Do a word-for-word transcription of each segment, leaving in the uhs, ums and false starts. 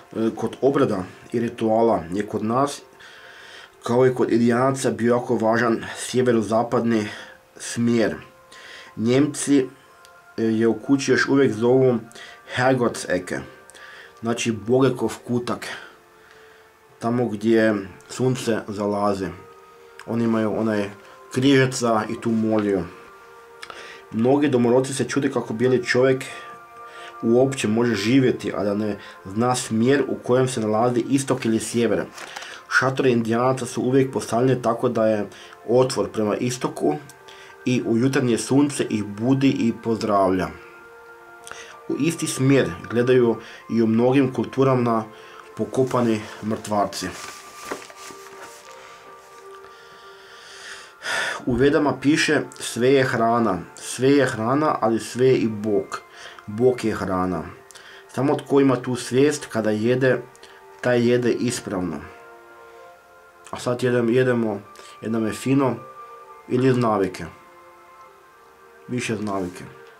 kod obreda i rituala je kod nas, kao i kod Indijanaca, bio jako važan sjeverozapadni smjer. Njemci je u kući još uvijek zovu Herrgottsecke, znači Bogekov kutak, tamo gdje sunce zalazi. Oni imaju onaj križeca i tu moliju. Mnogi domorodci se čude kako bijeli čovjek uopće može živjeti, a da ne zna smjer u kojem se nalazi istok ili sjever. Šatori Indijanaca su uvijek postavljeni tako da je otvor prema istoku i u jutarnje sunce ih budi i pozdravlja. U isti smjer gledaju i u mnogim kulturama pokopani mrtvarci. U Vedama piše sve je hrana, sve je hrana, ali sve je i Bog. Bog je hrana. Samo tko ima tu svijest kada jede, taj jede ispravno. A sad jedemo, jedemo jedemo je fino ili iz navike. Više iz navike.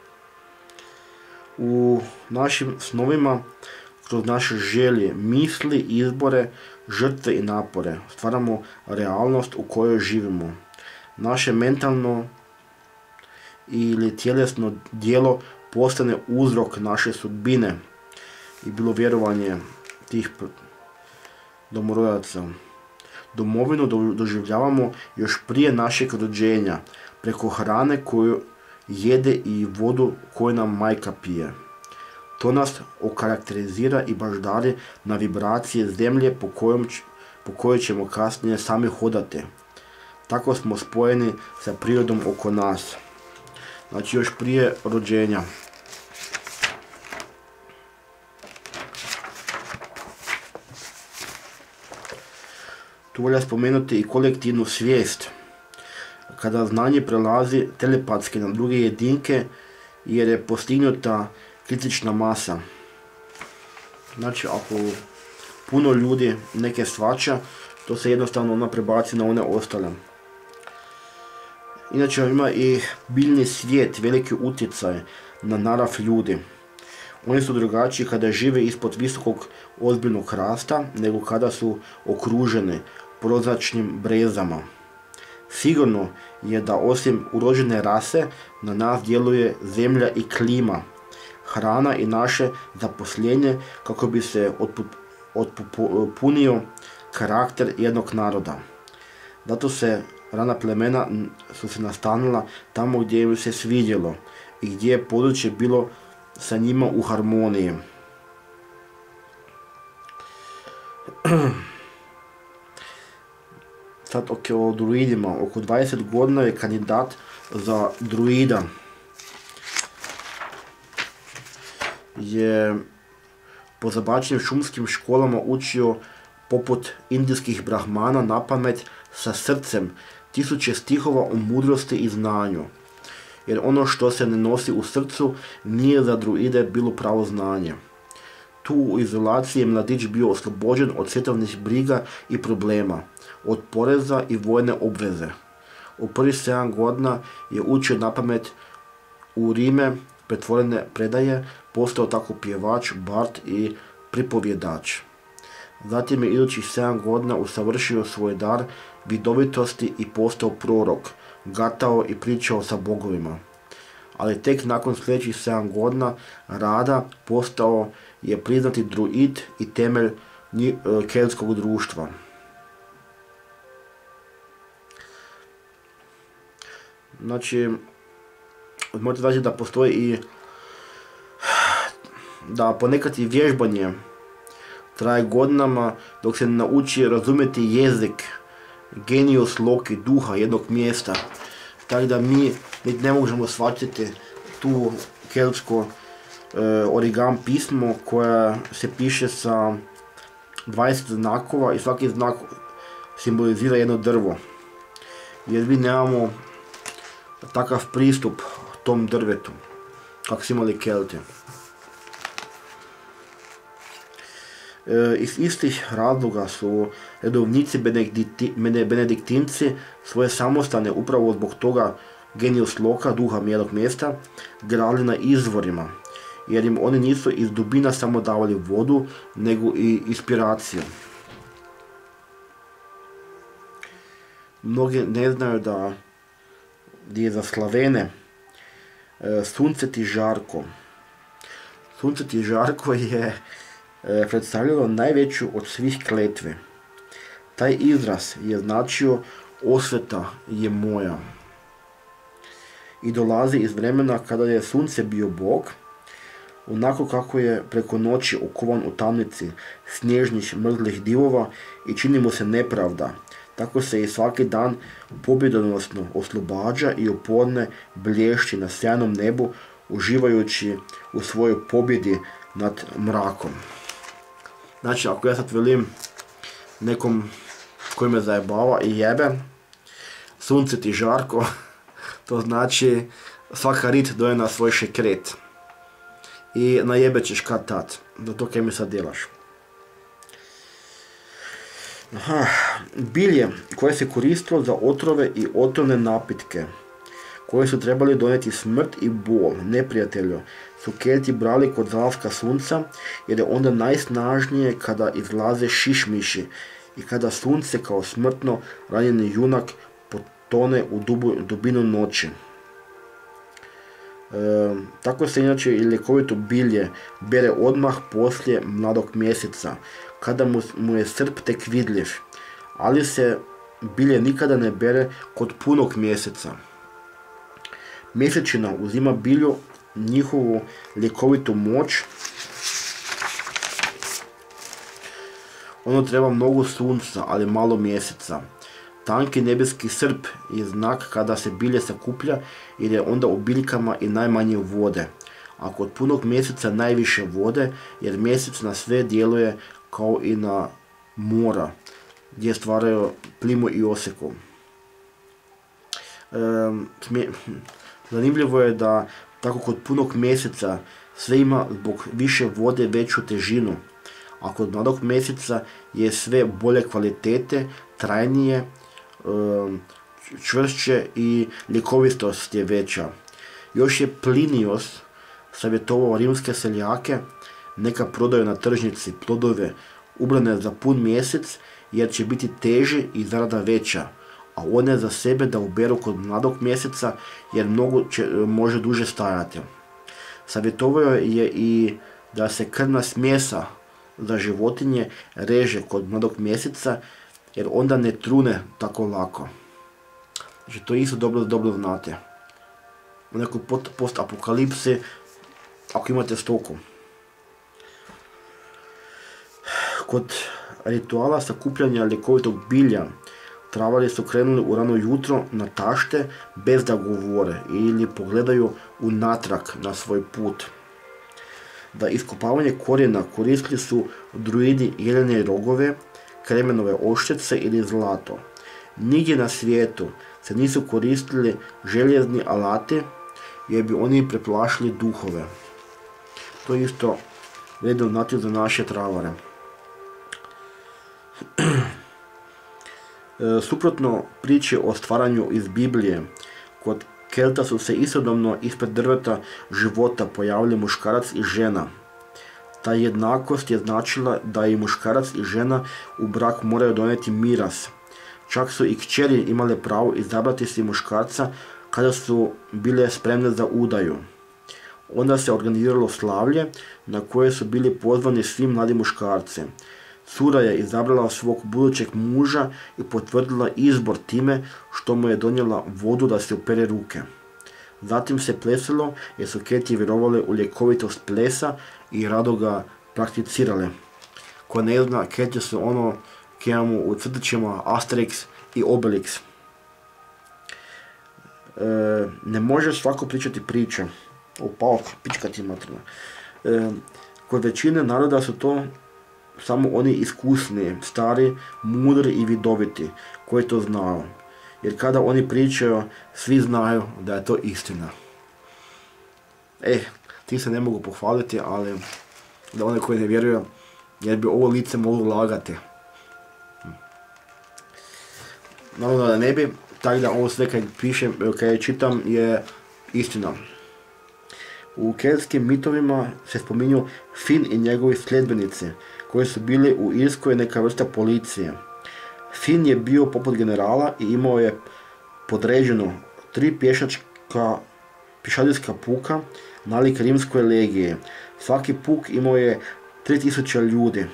U našim snovima, kroz naše želje, misli, izbore, žrtve i napore, stvaramo realnost u kojoj živimo. Naše mentalno ili tjelesno djelo postane uzrok naše sudbine i bilo vjerovanje tih domorodaca. Domovinu doživljavamo još prije našeg rođenja, preko hrane koju jede i vodu koju nam majka pije. To nas okarakterizira i baždari na vibracije zemlje po, kojom, po kojoj ćemo kasnije sami hodati. Tako smo spojeni sa prirodom oko nas. Znači još prije rođenja. Tu volja spomenuti i kolektivnu svijest, kada znanje prelazi telepatski na druge jedinke jer je postignuta kritična masa. Znači ako puno ljudi neke svača, to se jednostavno ona prebaci na one ostale. Inače ima i biljni svijet veliki utjecaj na narav ljudi. Oni su drugačiji kada žive ispod visokog ozbiljnog hrasta nego kada su okruženi prozračnim brezama. Sigurno je da osim urođene rase na nas djeluje zemlja i klima, hrana i naše zaposlenje kako bi se otpunio karakter jednog naroda. Zato se rana plemena su se nastanila tamo gdje im se svidjelo i gdje je područje bilo sa njima u harmoniji. Sad ok, o druidima. Oko dvadeset godina je kandidat za druida. Je po zabačenim šumskim školama učio poput indijskih brahmana napamet sa srcem tisuće stihova o mudrosti i znanju. Jer ono što se ne nosi u srcu nije za druide bilo pravo znanje. Tu u izolaciji je mladić bio oslobođen od svjetovnih briga i problema, od poreza i vojne obveze. U prvih sedam godina je učio napamet u rime pretvorene predaje, postao tako pjevač, bard i pripovjedač. Zatim je idućih sedam godina usavršio svoj dar vidovitosti i postao prorok, gatao i pričao sa bogovima. Ali tek nakon sljedećih sedam godina rada postao je priznati druid i temelj keltskog društva. Znači, možete znači da postoji i da ponekad i vježbanje traje godinama dok se ne nauči razumjeti jezik, genius loci, duha jednog mjesta. Tako da mi ne možemo shvatiti tu keltsko e, origami pismo koja se piše sa dvadeset znakova i svaki znak simbolizira jedno drvo. Jer mi nemamo takav pristup tom drvetu kako su imali Kelti. E, iz istih razloga su redovnici benediktinci svoje samostane upravo zbog toga genius loca, duha jednog mjesta, gradili na izvorima jer im oni nisu iz dubina samo davali vodu, nego i inspiraciju. Mnogi ne znaju da je za Slavene Sunceti Žarko. Sunceti Žarko je predstavljalo najveću od svih kletve. Taj izraz je značio osveta je moja. I dolazi iz vremena kada je sunce bio Bog, onako kako je preko noći okovan u tamnici snježnih mrzlih divova i čini mu se nepravda. Tako se i svaki dan pobjedonosno oslobađa i upodne blješći na sjajnom nebu, uživajući u svojoj pobjedi nad mrakom. Znači, ako ja sad velim nekom koji me zajebava i jebe, sunce ti žarko, to znači svaka rit doje na svoj šekret. I najebe ćeš kad tad, do to kaj mi sad delaš. Aha, bilje koje se koristilo za otrove i otrovne napitke, koje su trebali donijeti smrt i bol neprijatelju, su Kelti brali kod zalaska sunca, jer je onda najsnažnije kada izlaze šišmiši i kada sunce kao smrtno ranjeni junak potone u dubu, dubinu noći. E, tako se inače i ljekovito bilje bere odmah poslije mladog mjeseca, kada mu, mu je srp tek vidljiv, ali se bilje nikada ne bere kod punog mjeseca. Mjesečina uzima bilju njihovu ljekovitu moć. Ono treba mnogo sunca, ali malo mjeseca. Tanki nebeski srp je znak kada se bilje sakuplja, jer je onda u biljkama i najmanje vode. A kod punog mjeseca najviše vode, jer mjesec na sve djeluje kao i na mora, gdje stvaraju plimu i oseku. E, smije, zanimljivo je da tako kod punog mjeseca sve ima zbog više vode veću težinu, a kod mladog mjeseca je sve bolje kvalitete, trajnije, čvršće i ljekovitost je veća. Još je Plinijos savjetovao rimske seljake neka prodaju na tržnici plodove ubrane za pun mjesec, jer će biti teži i zarada veća, a one za sebe da uberu kod mladog mjeseca, jer mnogo će, može duže stajati. Savjetovao je i da se krvna smjesa za životinje reže kod mladog mjeseca, jer onda ne trune tako lako. Znači, to isto dobro, dobro znate. U nekoj post-apokalipsi, ako imate stoku. Kod rituala sakupljanja ljekovitog bilja, travari su krenuli u rano jutro na tašte bez da govore ili pogledaju unatrag na svoj put. Da iskopavanje korijena koristili su druidi jelene rogove, kremenove oštrice ili zlato. Nigdje na svijetu se nisu koristili željezni alati, jer bi oni preplašili duhove. To isto vredno znati za naše travare. E, suprotno priče o stvaranju iz Biblije, kod Kelta su se istodobno ispred drveta života pojavili muškarac i žena. Ta jednakost je značila da i muškarac i žena u brak moraju donijeti miras. Čak su i kćeri imale pravo izabrati si muškarca kada su bile spremne za udaju. Onda se organiziralo slavlje na koje su bili pozvani svi mladi muškarci. Cura je izabrala svog budućeg muža i potvrdila izbor time što mu je donijela vodu da se opere ruke. Zatim se plesalo jer su Kelti vjerovali u ljekovitost plesa i rado ga prakticirale. Ko ne zna, Kelti su ono koje imamo u crtićima Asterix i Obelix. E, ne može svako pričati priče. Opao, pička ti materina. E, kod većine naroda su to samo oni iskusni, stari, mudri i vidoviti koji to znaju. Jer kada oni pričaju, svi znaju da je to istina. E, ti se ne mogu pohvaliti, ali da one koji ne vjeruju, jer bi ovo lice moglo lagati. Naravno da ne bi, tako da ovo sve kad pišem, kad čitam je istina. U keltskim mitovima se spominju Fin i njegovi sljedbenici, koji su bili u Irskoj neka vrsta policije. Fin je bio poput generala i imao je podređeno tri pješačka, pješadijska puka nalik rimskoj legije. Svaki puk imao je tri tisuće ljudi.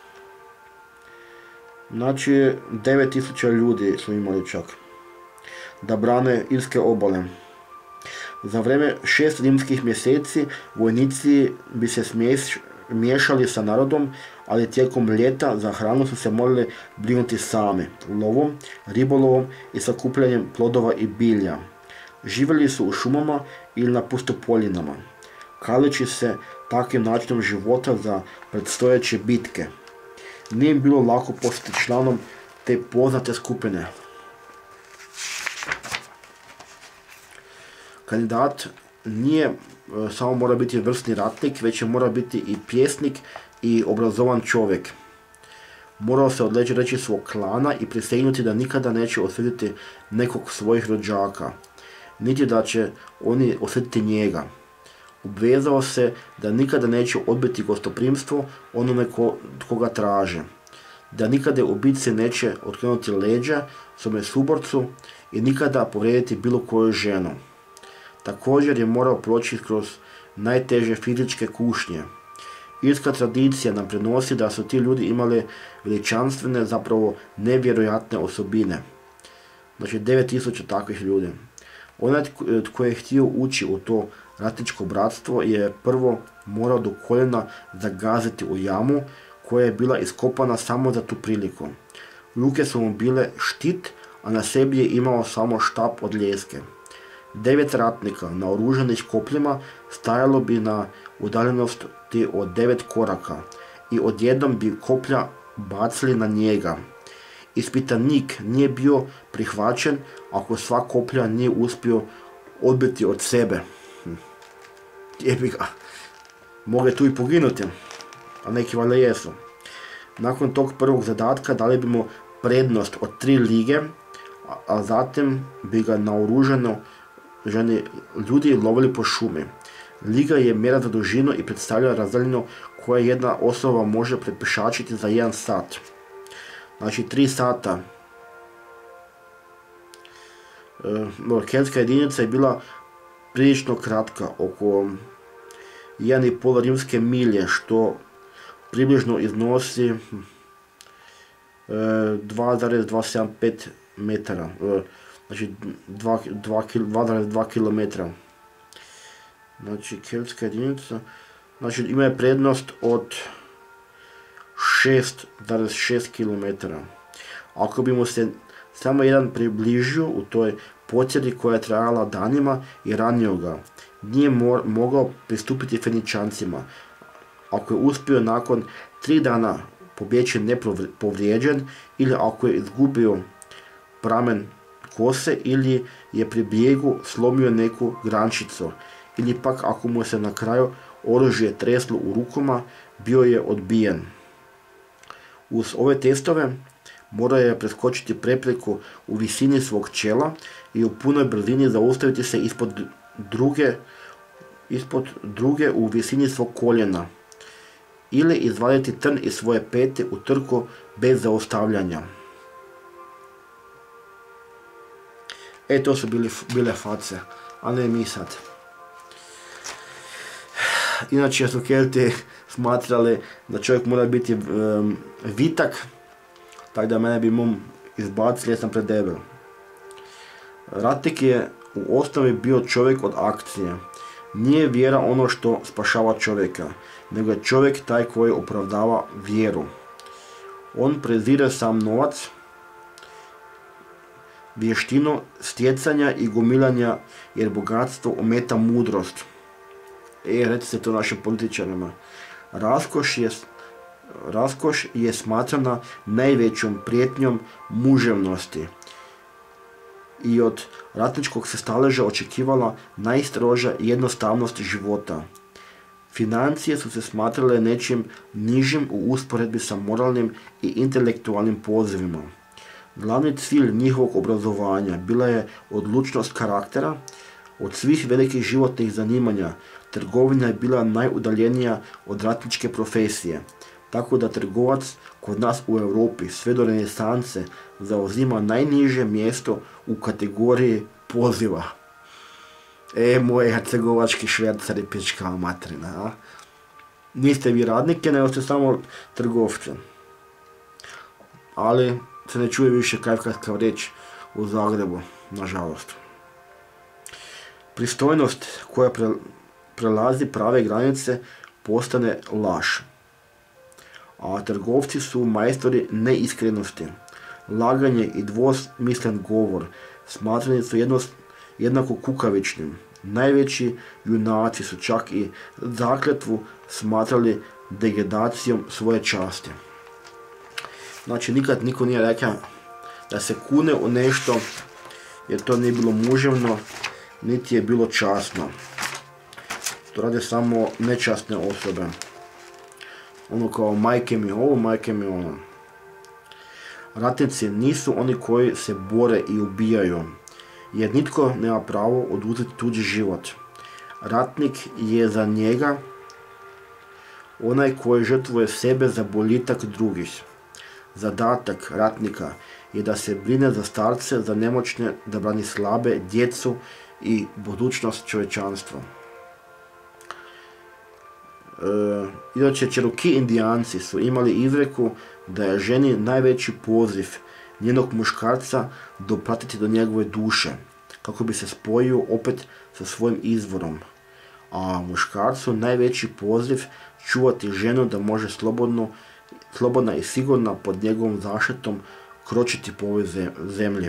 Znači devet tisuća ljudi su imali čak da brane irske obale. Za vrijeme šest rimskih mjeseci vojnici bi se smješ, miješali sa narodom, ali tijekom ljeta za hranu su se morali brinuti sami, lovom, ribolovom i sakupljanjem plodova i bilja. Živjeli su u šumama ili na pustopoljinama, kaleći se takvim načinom života za predstojeće bitke. Nije im bilo lako postati članom te poznate skupine. Kandidat nije e, samo mora biti vrsni ratnik, već je mora biti i pjesnik i obrazovan čovjek. Morao se odreći reći svog klana i prisegnuti da nikada neće osvetiti nekog svojih rođaka, niti da će oni osjetiti njega. Obvezao se da nikada neće odbiti gostoprimstvo onome ko, koga traže, da nikada u bitci neće otkrenuti leđa svome suborcu i nikada povrijediti bilo koju ženu. Također je morao proći kroz najteže fizičke kušnje. Irska tradicija nam prenosi da su ti ljudi imali veličanstvene, zapravo nevjerojatne osobine. Znači devet tisuća takvih ljudi. Onaj tko je htio ući u to ratničko bratstvo je prvo morao do koljena zagaziti u jamu koja je bila iskopana samo za tu priliku. Ruke su mu bile štit, a na sebi je imao samo štap od ljeske. Devet ratnika naoružanih kopljima stajalo bi na udaljenosti od devet koraka i odjednom bi koplja bacili na njega. Ispitanik nije bio prihvaćen ako sva koplja nije uspio odbiti od sebe. Jebi ga. Mogu tu i poginuti, a neki valjda jesu. Nakon tog prvog zadatka dali bi mu prednost od tri lige, a, a zatim bi ga naoružano ženi ljudi lovili po šumi. Liga je mjera za dužinu i predstavlja razdaljinu koju jedna osoba može prepješačiti za jedan sat. Znači tri sata. E, keltska jedinica je bila prilično kratka, oko jedan i pol rimske milje, što približno iznosi e, dva zarez dvjesto sedamdeset pet metara. E, znači dva zarez dva kilometra. Znači keltska jedinica, znači ima je prednost od šest zarez šest kilometara. Ako bi mu se samo jedan približio u toj potjeri koja je trajala danima i ranio ga, nije mo mogao pristupiti Feničancima. Ako je uspio nakon tri dana pobjeći nepovrijeđen, ili ako je izgubio pramen kose, ili je pri bijegu slomio neku grančicu, ili pak ako mu se na kraju oružje treslo u rukama, bio je odbijen. Uz ove testove morao je preskočiti prepreku u visini svog čela i u punoj brzini zaustaviti se ispod druge, ispod druge u visini svog koljena, ili izvaditi trn iz svoje pete u trku bez zaustavljanja. E, to su bili, bile face, a ne mi sad. Inače su Kelti smatrali da čovjek mora biti um, vitak, tako da mene bi mom izbacili jer sam predebel. Ratnik je u osnovi bio čovjek od akcije. Nije vjera ono što spašava čovjeka, nego je čovjek taj koji opravdava vjeru. On prezire sam novac, vještinu stjecanja i gomilanja, jer bogatstvo ometa mudrost. E, recite to našim političarima. Raskoš je, raskoš je smatrana najvećom prijetnjom muževnosti i od ratničkog se staleža očekivala najstroža jednostavnost života. Financije su se smatrale nečim nižim u usporedbi sa moralnim i intelektualnim pozivima. Glavni cilj njihovog obrazovanja bila je odlučnost karaktera. Od svih velikih životnih zanimanja trgovina je bila najudaljenija od ratničke profesije, tako da trgovac kod nas u Europi sve do renesanse zauzima najniže mjesto u kategoriji poziva. E, moje hercegovački švercari, pička materina, a? Niste vi radnike, nego ste samo trgovci. Ali se ne čuje više kajkavska riječ u Zagrebu, nažalost. Pristojnost koja pre, prelazi prave granice postane laž. A trgovci su majstori neiskrenosti. Laganje i dvosmislen govor smatrani su jedno, jednako kukavičnim. Najveći junaci su čak i zakletvu smatrali degradacijom svoje časti. Znači, nikad niko nije rekao da se kune u nešto, jer to nije bilo muževno, niti je bilo časno. To rade samo nečasne osobe. Ono kao majke mi ovo, majke mi ono. Ratnici nisu oni koji se bore i ubijaju, jer nitko nema pravo oduzeti tuđi život. Ratnik je za njega onaj koji žrtvuje sebe za boljitak drugih. Zadatak ratnika je da se brine za starce, za nemoćne, da brani slabe, djecu i budućnost čovječanstva. E, inače, Cherokee indijanci su imali izreku da je ženi najveći poziv njenog muškarca dopratiti do njegove duše, kako bi se spojio opet sa svojim izvorom. A muškarcu najveći poziv čuvati ženu da može slobodno, slobodna i sigurna pod njegovom zaštitom kročiti po ovoj zemlji.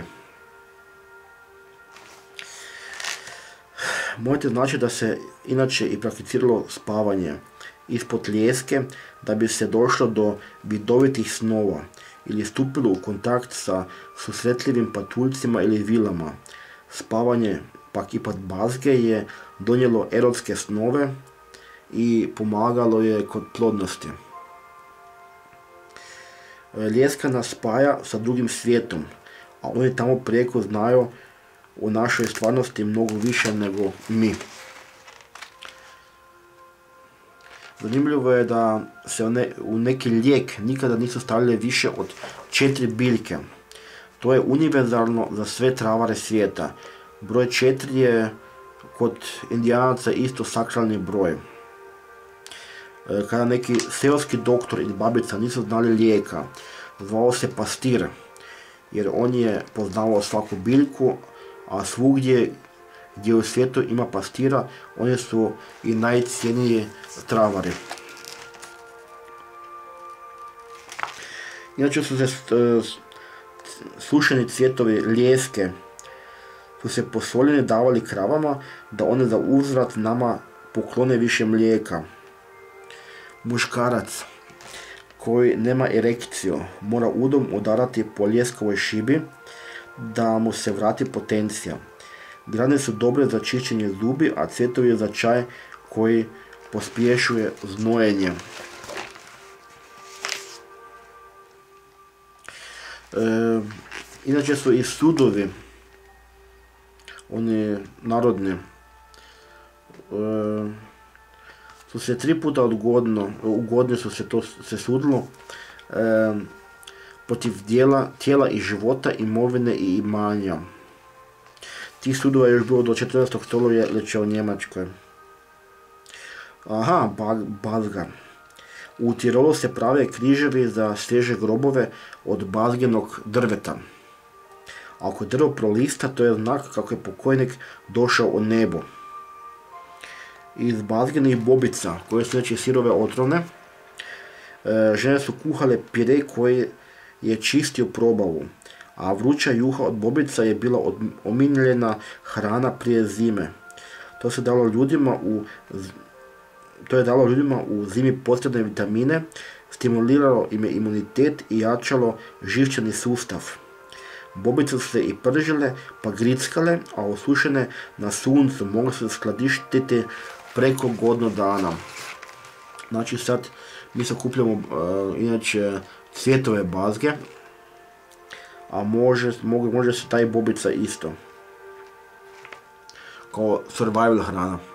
Možete znači da se inače i prakticiralo spavanje ispod ljeske da bi se došlo do vidovitih snova ili stupilo u kontakt sa susretljivim patuljcima ili vilama. Spavanje pak ispod bazge je donijelo erotske snove i pomagalo je kod plodnosti. Ljeska nas spaja sa drugim svijetom, a oni tamo prijeko znaju o našoj stvarnosti mnogo više nego mi. Zanimljivo je da se u neki lijek nikada nisu stavljale više od četiri biljke. To je univerzalno za sve travare svijeta. Broj četiri je kod indijanaca isto sakralni broj. Kada neki seoski doktor ili babica nisu znali lijeka, zvao se pastir, jer on je poznavao svaku biljku, a svugdje gdje u svijetu ima pastira, oni su i najcijeniji travari. Inače su se sušeni cvjetovi ljeske su se posoljeni davali kravama da one za uzvrat nama poklone više mlijeka. Muškarac koji nema erekciju mora udom udarati po ljeskovoj šibi da mu se vrati potencija. Grane su dobre za čišćenje zubi, a cvjetovi je za čaj koji pospješuje znojenje. E, inače su i sudovi, oni narodni, e, su se tri puta odgodno, ugodno su se to se sudilo e, protiv dijela, tijela i života, imovine i imanja. Tih sudova je još bilo do četrnaestog stoljeća u Njemačkoj. Aha, bazga. U Tirolu se prave križevi za svježe grobove od bazgenog drveta. Ako drvo prolista, to je znak kako je pokojnik došao u nebo. Iz bazgenih bobica, koje su znači sirove otrovne, žene su kuhale pire koji je čistio probavu, a vruća juha od bobica je bila omiljena hrana prije zime. To se dalo ljudima u To je dalo ljudima u zimi potrebne vitamine, stimuliralo im je imunitet i jačalo živčani sustav. Bobice su se i pržile pa grickale, a osušene na suncu mogle se skladištiti preko godinu dana. Znači sad mi sakupljamo uh, inače cvjetove bazge, a može, može, može se taj bobica isto kao survival hrana.